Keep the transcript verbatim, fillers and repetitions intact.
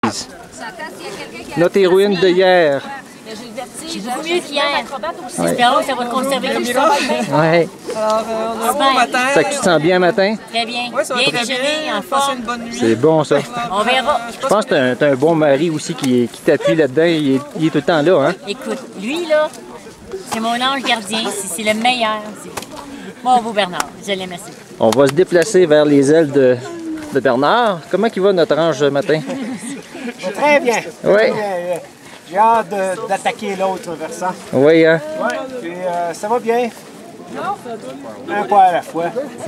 surprise. Notre héroïne de hier. J'ai beaucoup mieux qu'hier. Espérons que ça va te conserver comme ça. Ouais. Alors, euh, on a un bon matin. Ça que tu te sens bien matin? Très bien. Oui, ça va Bien très déjeuné, bien. en Passer forme. une bonne nuit. C'est bon ça. On verra. Je pense que t'as un, t'as un bon mari aussi qui, qui t'appuie là-dedans. Il est, il est tout le temps là, hein? Écoute, lui là, c'est mon ange gardien. C'est c'est le meilleur. C'est mon beau Bernard. Je l'aime assez. On va se déplacer vers les ailes de, de Bernard. Comment il va notre ange matin? Très bien. Oui. Très bien. J'ai hâte de- d'attaquer l'autre versant. Oui, hein? Oui, puis euh, ça va bien. Un pas à la fois.